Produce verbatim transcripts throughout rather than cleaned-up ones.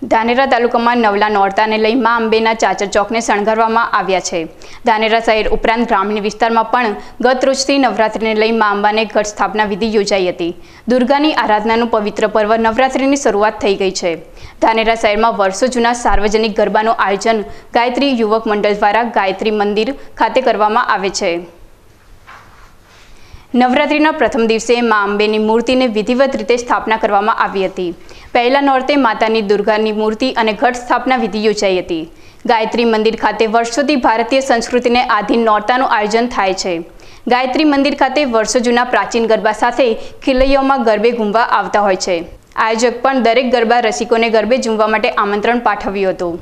ધાનેરા તાલુકામાં નવલા નોરતાને લઈ મા અંબેના ચાચર ચોકને શણગારવામાં આવ્યા છે। ધાનેરા શહેર ઉપરાંત ગ્રામીણ વિસ્તારમાં પણ ગત રોજથી નવરાત્રિને લઈ મા અંબાને ઘટ સ્થાપના વિધિ યોજાઈ હતી। દુર્ગાની આરાધનાનું પવિત્ર પર્વ નવરાત્રિની શરૂઆત થઈ ગઈ છે। ધાનેરા શહેરમાં વર્ષો જૂના સાર્વજનિક ગરબાનું આયોજન ગાયત્રી યુવક મંડળ દ્વારા ગાયત્રી મંદિર ખાતે કરવામાં આવે છે। નવરાત્રિના પ્રથમ દિવસે મા અંબેની મૂર્તિને વિધિવત રીતે સ્થાપના કરવામાં આવી હતી। પહેલા નોરતે માતાની દુર્ગાની મૂર્તિ અને ઘટ સ્થાપના વિધિ યોજાઈ હતી। ગાયત્રી મંદિર ખાતે વર્ષોથી ભારતીય સંસ્કૃતિને આધીન નોરતાનું આયોજન થાય છે। ગાયત્રી મંદિર ખાતે વર્ષો જૂના પ્રાચીન ગરબા સાથે ખિલૈયાઓમાં ગરબે ઘૂમવા આવતા હોય છે। આયોજક પણ દરેક ગરબા રસિકોને ગરબે ઝૂમવા માટે આમંત્રણ પાઠવ્યું હતું।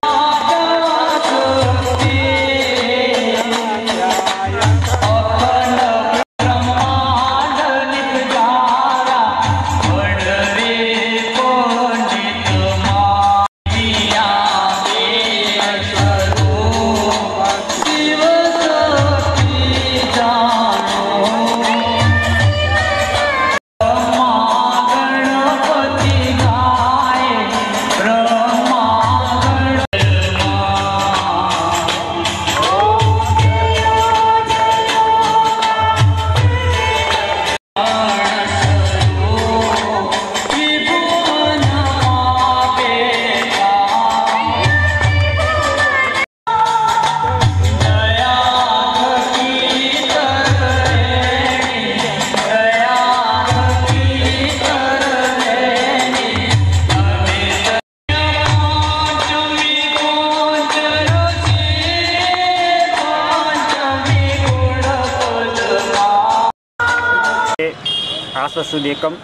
आसो सुद एकम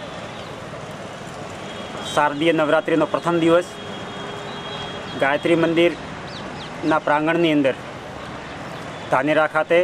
शारदीय नवरात्रि प्रथम दिवस गायत्री मंदिर ना प्रांगणनी अंदर धानेरा खाते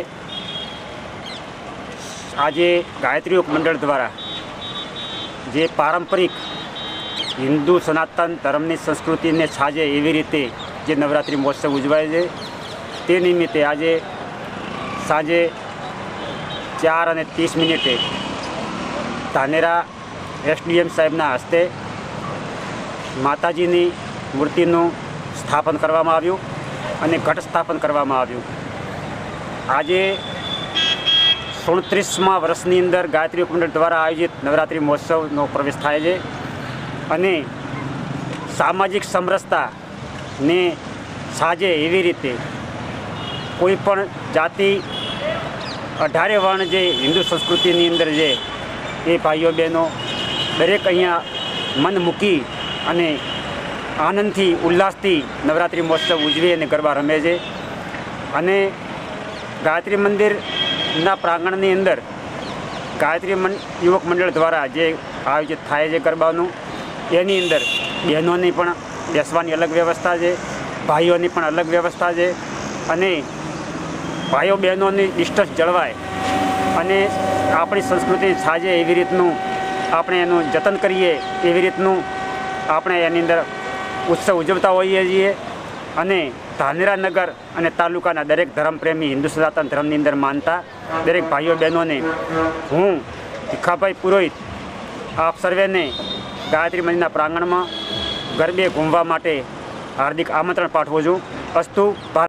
आज गायत्री युवक मंडल द्वारा जे पारंपरिक हिंदू सनातन धर्मनी संस्कृति ने छाजे एवी रीते जे नवरात्रि महोत्सव उजवाय छे ते निमित्ते आज सांजे चार अने तीस मिनिटे धानेरा एसडीएम साहेबना हस्ते माताजीनी मूर्तिનું સ્થાપન કરવામાં આવ્યું અને ઘટ સ્થાપન કરવામાં આવ્યું। આજે સુડત્રીસમા વર્ષની અંદર ગાયત્રી યુવક મંડળ દ્વારા આયોજિત નવરાત્રિ મહોત્સવનો પ્રવેશ થાય છે અને સામાજિક સમરસતાને સાજે એવી રીતે કોઈ પણ જાતિ અઢારે વર્ણ જે હિન્દુ સંસ્કૃતિની અંદર જે એ ભાઈઓ બહેનો દરેક અહીંયા મન મૂકી અને આનંદથી ઉલ્લાસથી નવરાત્રિ મહોત્સવ ઉજવી અને ગરબા રમે છે। અને ગાયત્રી મંદિરના પ્રાંગણની અંદર ગાયત્રી યુવક મંડળ દ્વારા જે આયોજિત થાય છે ગરબાનું એની અંદર બહેનોની પણ બેસવાની અલગ વ્યવસ્થા છે, ભાઈઓની પણ અલગ વ્યવસ્થા છે અને ભાઈઓ બહેનોની ડિસ્ટન્સ જળવાય અને આપણી સંસ્કૃતિ સાજે એવી રીતનું આપણે એનું જતન કરીએ એવી રીતનું આપણે એની અંદર ઉત્સવ ઉજવતા હોઈએ છીએ। અને ધાનેરા નગર અને તાલુકાના દરેક ધર્મપ્રેમી હિન્દુ સનાતન ધર્મની અંદર માનતા દરેક ભાઈઓ બહેનોને હું ભીખાભાઈ પુરોહિત આપ સર્વેને ગાયત્રી મંદિરના પ્રાંગણમાં ગરબે ઘૂમવા માટે હાર્દિક આમંત્રણ પાઠવું છું। અસ્તુ।